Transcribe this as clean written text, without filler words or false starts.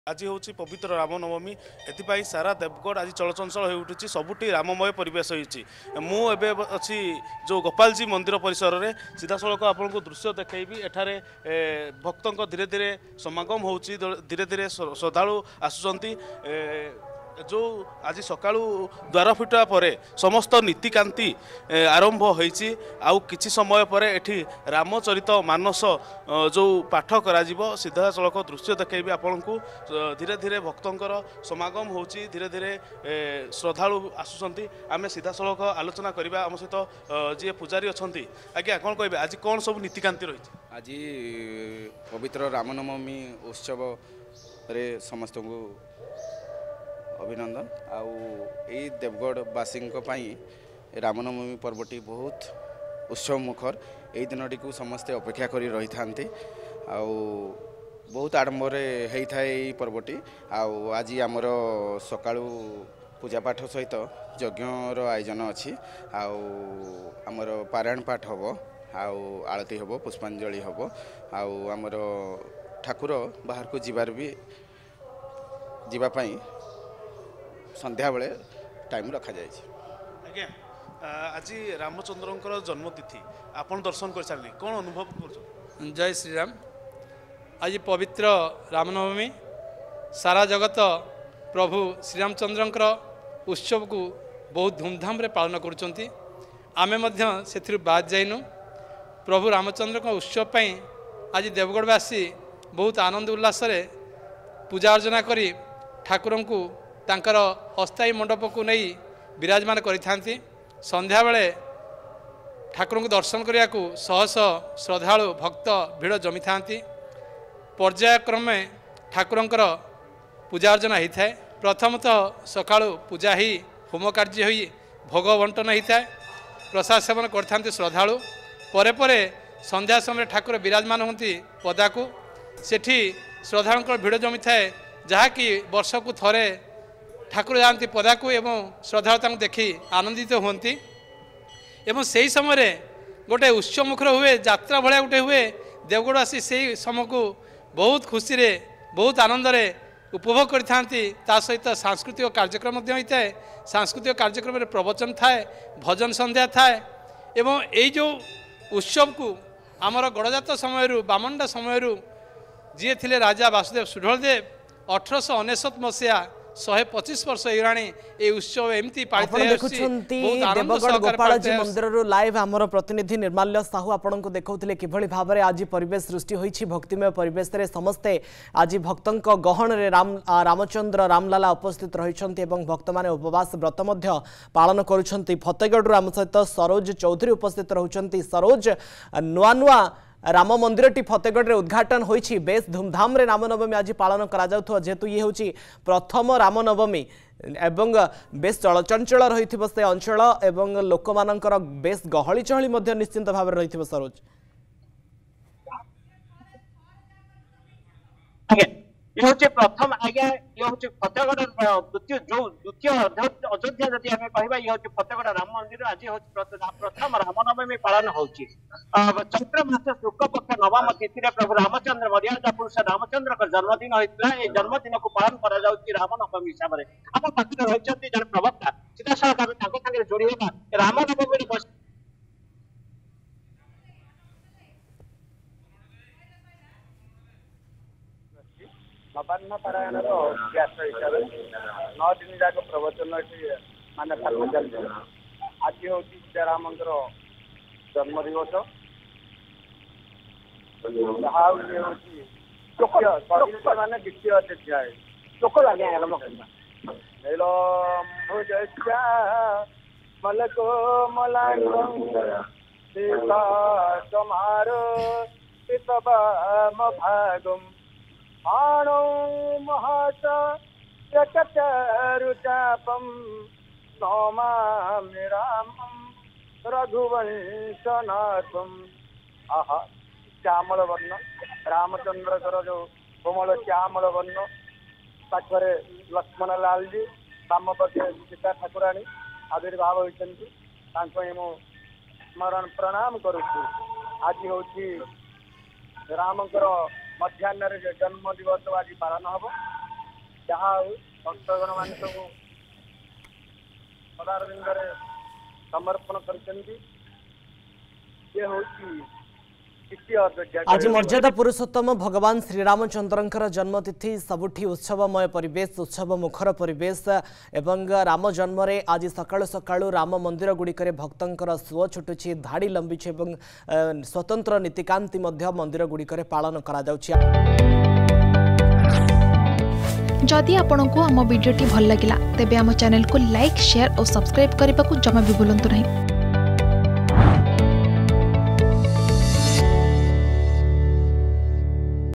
आज हूँ पवित्र रामनवमी एपाई सारा देवगढ़ आज चलचंचल हो उठुची सबुठी राममय परिवेश होती मुझे अच्छी जो गोपालजी मंदिर परिसर में सीधा सड़क आपको दृश्य देखी एठारे भक्तों धीरे धीरे समागम हो धीरे धीरे श्रद्धालु आसुंच जो आज सका द्वार फिटा पर समस्त नीतिकांति आरंभ होती आउ किछि समय पर एठी रामचरित मानस जो पाठ करा सीधा सड़क दृश्य देखी आपण को धीरे धीरे भक्तों समागम हो धीरे धीरे श्रद्धालु आसुंच आम सीधा सड़क आलोचना करवा आम सहित जी पूजारी अच्छा आज्ञा कौन कहे आज कौन सब नीतिकांति रही आज पवित्र रामनवमी उत्सव रे समस्त को अभिनंदन आउ यही देवगढ़वासी रामनवमी पर्वटी बहुत उत्सव मुखर यही दिन को समस्ते अपेक्षा कर रही था आउ बहुत आडंबर होता है यही पर्वटी आउ आज आमर सका पूजापाठ सहित यज्ञर आयोजन अच्छी आमर पारायण पाठ हम आउ आरती हम पुष्पांजलि हम आउ आमर ठाकुर बाहर को जीवार भी जीवापाई संध्या बेले टाइम रखा जाए। आज्ञा आज रामचंद्र जन्मतिथि आपन दर्शन कर सारे कौन अनुभव कर? जय श्री राम। आज पवित्र रामनवमी सारा जगत प्रभु श्रीरामचंद्र उत्सव को बहुत धूमधाम रे पालन करुँच आमे मध्य से बाद जाइनु प्रभु रामचंद्र उत्सव पर आज देवगढ़वासी बहुत आनंद उल्लास पूजा अर्चना करी ठाकुर को तांकर अस्थायी मंडप को नहीं विराजमान करिथांती संध्या बेले ठाकुर को दर्शन करने को शह शह श्रद्धालु भक्त भिड़ जमी था पर्यायक्रमे ठाकुरंकर पूजा अर्चना होता है प्रथमतः सकाळु पूजा ही होम कार्य होई भोग बंटन होता है प्रसाद सेवन करते श्रद्धालु परे परे संध्या समय ठाकुर विराजमान होती पदा को सेठी श्रद्धालुंकर भिड़ जमी थाए जहाँकि वर्ष को थरे ठाकुर जाती पदा को एवं श्रद्धालु देखी आनंदित होती एवं से ही समय गोटे उत्सव मुखर हुए यात्रा भाया गोटे हुए देवगढ़वासी से समय को बहुत खुशी रे बहुत आनंद रे उपभोग करते सहित सांस्कृतिक कार्यक्रम होता है सांस्कृतिक कार्यक्रम में प्रवचन थाए भजन संध्या थाए एवं यही जो उत्सव को आमर गड़जात समय बामंडा समय जी थे राजा वासुदेव सुढलदेव 1899 मसीहा 125 वर्ष ये उत्सव एमती देवगढ़ गोपालजी मंदिर लाइव आमर प्रतिनिधि निर्माल्य साहू आपन को देखौथिले किभଳି भाबरे आज परिवेश सृष्टि होईछि भक्तिमय परिवेश रे समस्ते आज भक्तंक गहन रे रामचंद्र रामलाला उपस्थित रहिछन्ति एवं भक्त माने उपवास व्रत मध्य पालन करूछन्ति फतेगढ़ राम सहित सरोज चौधरी उपस्थित रहुछन्ति सरोज नुआ नुआ राम मंदिर टी फतेगढ़ रे उद्घाटन होईछि बेस धूमधाम रे रामनवमी आज पालन करा जाउथो जेतु ये होछि प्रथम रामनवमी एवं बेस चलचंचल रहिथिबो से अंचल एवं लोक मानकर बेस गहली चहली मध्य निश्चिंत भाव रहिथिबो सरोज ये हूँ प्रथम आज्ञा ये हूँ फतेगढ़ द्वितीय अयोध्या जदि आम कह ये हूँ फतेगढ़ राम मंदिर आज हूँ प्रथम रामनवमी पालन हो चैत्र मास शुक्ल पक्ष नवम तिथि प्रभु रामचंद्र मर्यादा पुरुष रामचंद्र का जन्मदिन होता है जन्मदिन को पालन कर रामनवमी हिसाब से आम पाखे रही जन प्रवक्ता सीधा सागे जोड़ी रामनवमी नवान्न पारायण व्यास हिसाब से 9 दिन जाक प्रवचन मान पालन चलते आज हूँ सीताराम जन्म दिवस मान द्वितीय अध्याय मलको भागम आणो महासा रुचापम नौमामि रामं रघुवंशनाथम आहा श्यामल वर्ण रामचंद्र जो कोमल श्यामल वर्ण पाखरे लक्ष्मण लाल जी बाम पक्षे सीता ठाकुराणी आविर्भाव होती स्मरण प्रणाम करुछु आज हूँ रामकर मध्याह्न जन्म दिवस आज पालन हम जहाँ भक्तगण मान सब पदारविंदरे समर्पण करछन्ती ये होची आज मर्यादा पुरुषोत्तम भगवान श्रीरामचंद्रंकर जन्मतिथि सबुठी उत्सवमय परिवेश उत्सव मुखर परिवेश एवं राम जन्म रे आज सकाळु सकाळु राम मंदिर गुड़िकरे भक्तंकर सुओ छुटुछि धाड़ी लंबिछि एवं स्वतंत्र नीतिकांति मध्य मंदिर गुड़िकरे पालन करा जाउछि। जदि आपंक आम भिडी भल लगा तेब आम चैनल को लाइक शेयर और सब्सक्राइब करने को जमा भी भूलु नहीं।